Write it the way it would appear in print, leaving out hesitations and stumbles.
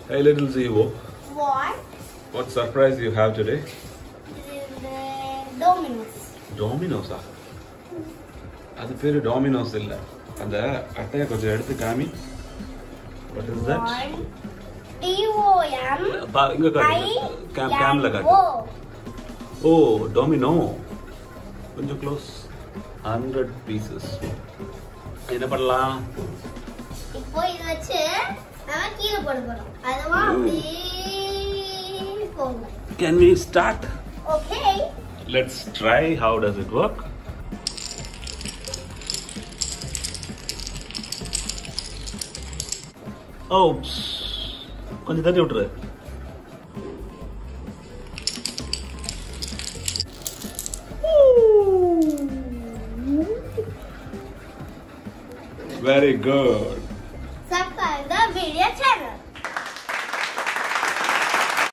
Hey little Zeo, What? what surprise you have today? This is the Domino's. Domino's ah? அது பேரு Domino's இல்ல. அந்த அட்டைய கொஞ்சம் எடுத்து காமி. What is that? D-O-M. இங்க காட்டு. கேம்ல காட்டு. Oh, Domino. கொஞ்சம் க்ளோஸ். 100 pieces. என்ன பண்ணலாம்? இப்போ இத வச்சு நாம கீழ போட போறோம். அதுவா அப்படியே போகும். Can we start? Okay. Let's try. How does it work? Oops. கொஞ்சம் தட்டி விட்டுரு. Very good.